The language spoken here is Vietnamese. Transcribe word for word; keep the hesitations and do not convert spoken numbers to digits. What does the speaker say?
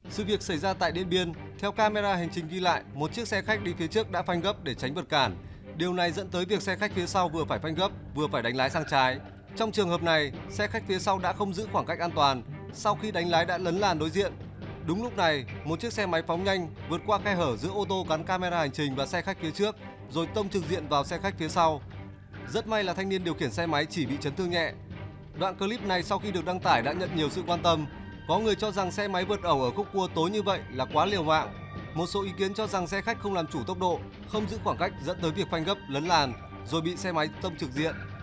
Sự việc xảy ra tại Điện Biên. Theo camera hành trình ghi lại, một chiếc xe khách đi phía trước đã phanh gấp để tránh vượt cản. Điều này dẫn tới việc xe khách phía sau vừa phải phanh gấp, vừa phải đánh lái sang trái. Trong trường hợp này, xe khách phía sau đã không giữ khoảng cách an toàn, sau khi đánh lái đã lấn làn đối diện. Đúng lúc này, một chiếc xe máy phóng nhanh vượt qua khe hở giữa ô tô gắn camera hành trình và xe khách phía trước, rồi tông trực diện vào xe khách phía sau. Rất may là thanh niên điều khiển xe máy chỉ bị chấn thương nhẹ. Đoạn clip này sau khi được đăng tải đã nhận nhiều sự quan tâm. Có người cho rằng xe máy vượt ẩu ở khúc cua tối như vậy là quá liều mạng. Một số ý kiến cho rằng xe khách không làm chủ tốc độ, không giữ khoảng cách dẫn tới việc phanh gấp, lấn làn, rồi bị xe máy tông trực diện.